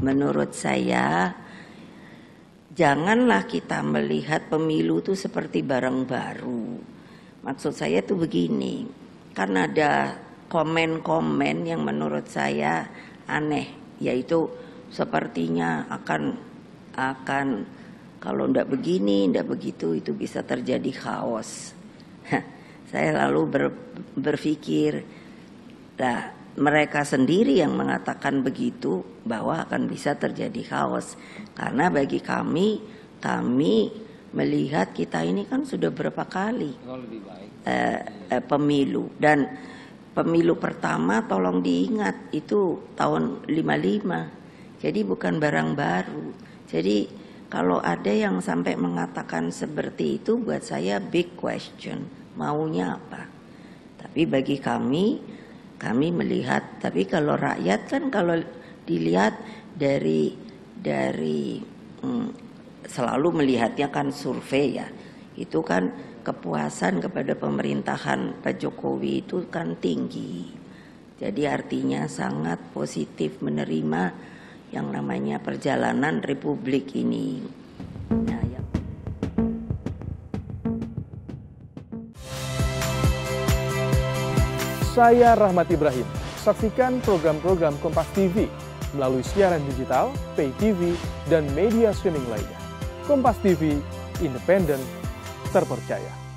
menurut saya janganlah kita melihat pemilu itu seperti barang baru. Maksud saya tuh begini, karena ada komen-komen yang menurut saya aneh, yaitu sepertinya akan kalau ndak begini, ndak begitu, itu bisa terjadi chaos. Saya lalu berpikir, nah mereka sendiri yang mengatakan begitu bahwa akan bisa terjadi chaos. Karena bagi kami melihat kita ini kan sudah berapa kali pemilu, dan pemilu pertama tolong diingat itu tahun 55. Jadi bukan barang baru. Jadi kalau ada yang sampai mengatakan seperti itu, buat saya big question, maunya apa? Tapi bagi kami melihat, tapi kalau rakyat kan kalau dilihat dari selalu melihatnya kan survei ya, itu kan kepuasan kepada pemerintahan Pak Jokowi itu kan tinggi. Jadi artinya sangat positif menerima yang namanya perjalanan Republik ini. Nah, Saya Rahmat Ibrahim. Saksikan program-program Kompas TV melalui siaran digital, pay TV, dan media streaming lainnya. Kompas TV, independen, terpercaya.